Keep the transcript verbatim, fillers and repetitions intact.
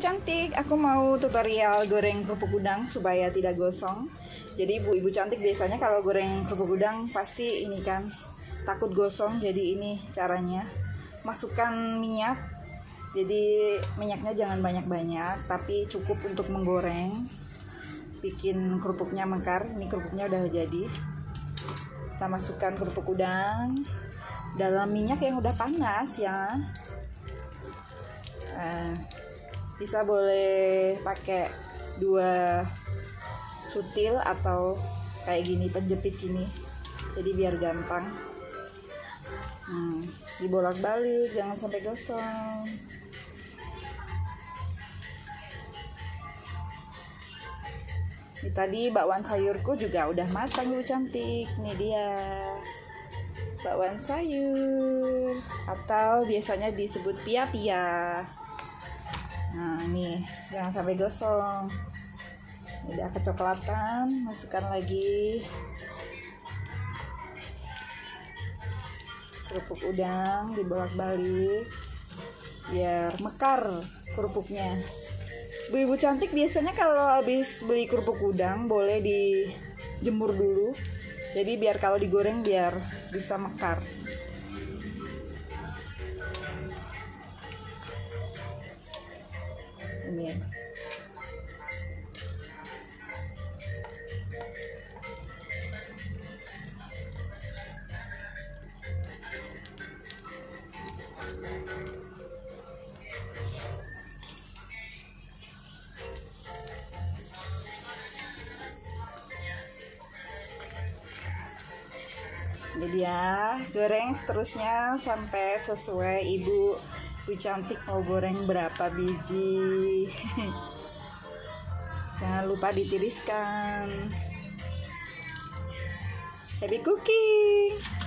cantik, aku mau tutorial goreng kerupuk udang supaya tidak gosong. Jadi ibu-ibu cantik biasanya kalau goreng kerupuk udang pasti ini kan takut gosong. Jadi ini caranya, masukkan minyak. Jadi minyaknya jangan banyak-banyak, tapi cukup untuk menggoreng, bikin kerupuknya mekar. Ini kerupuknya udah jadi. Kita masukkan kerupuk udang dalam minyak yang udah panas ya. Nah, bisa boleh pakai dua sutil atau kayak gini penjepit gini, jadi biar gampang. hmm, dibolak-balik jangan sampai gosong. Ini tadi bakwan sayurku juga udah matang ibu cantik. Ini dia bakwan sayur atau biasanya disebut pia-pia. Nah ini jangan sampai gosong. Udah kecoklatan, masukkan lagi kerupuk udang, dibolak-balik biar mekar kerupuknya. Ibu-ibu cantik biasanya kalau habis beli kerupuk udang boleh dijemur dulu, jadi biar kalau digoreng biar bisa mekar. Ini Ini dia, goreng seterusnya sampai sesuai ibu ibu cantik mau goreng berapa biji. Jangan lupa ditiriskan. Happy cooking.